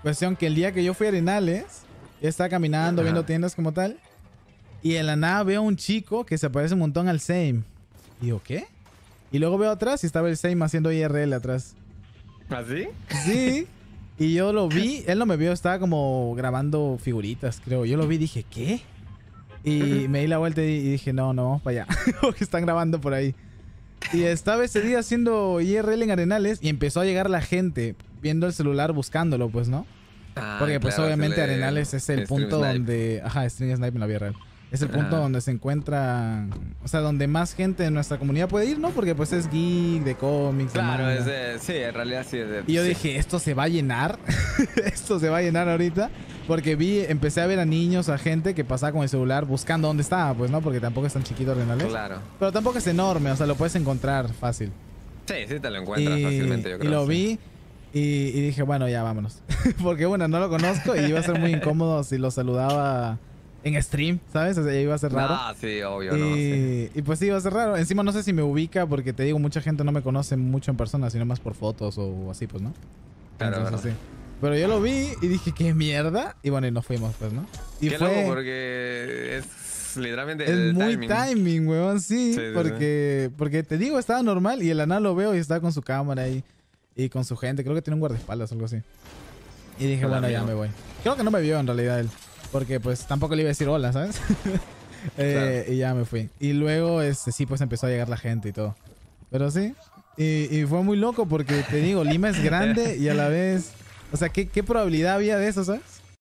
Cuestión que el día que yo fui a Arenales, yo estaba caminando, viendo tiendas como tal. Y en la nada veo a un chico que se parece un montón al Same. Y digo, ¿qué? Y luego veo atrás y estaba el Same haciendo IRL atrás. ¿Así? Sí. Y yo lo vi, él no me vio, estaba como grabando figuritas, creo. Yo lo vi y dije, ¿qué? Y me di la vuelta y dije, no, vamos para allá. Porque están grabando por ahí. Y estaba ese día haciendo IRL en Arenales y empezó a llegar la gente viendo el celular buscándolo, pues, ¿no? Porque pues claro, obviamente Arenales es el punto donde... Ajá, Stream Snipe en la vida real. Es el punto donde se encuentra... O sea, donde más gente de nuestra comunidad puede ir, ¿no? Porque pues es geek, de cómics, claro, sí, en realidad sí. Y yo dije, esto se va a llenar. Esto se va a llenar ahorita. Porque empecé a ver a niños, a gente que pasaba con el celular buscando dónde estaba, pues, ¿no? Porque tampoco es tan chiquito Arenales. Claro. Pero tampoco es enorme, o sea, lo puedes encontrar fácil. Sí, te lo encuentras fácilmente, yo creo. Y lo vi y dije, bueno, ya vámonos. Porque bueno, no lo conozco y iba a ser muy incómodo si lo saludaba en stream, ¿sabes? O sea, iba a ser raro. Ah, sí, obvio, no. Sí. Y pues sí, iba a ser raro. Encima no sé si me ubica porque te digo, mucha gente no me conoce mucho en persona, sino más por fotos o así, pues, ¿no? Claro, entonces, sí. Pero yo lo vi y dije, ¿qué mierda? Y bueno, y nos fuimos, pues, ¿no? Y qué fue... loco porque es literalmente es el muy timing, weón, sí. Porque te digo, estaba normal y el Ana lo veo y estaba con su cámara ahí y con su gente. Creo que tiene un guardaespaldas o algo así. Y dije, bueno, ya me voy. Creo que no me vio en realidad él. Porque pues tampoco le iba a decir hola, ¿sabes? Claro. Y ya me fui. Y luego, sí, pues empezó a llegar la gente y todo. Pero sí. Y fue muy loco porque te digo, Lima es grande y a la vez... O sea, ¿qué probabilidad había de eso, sabes?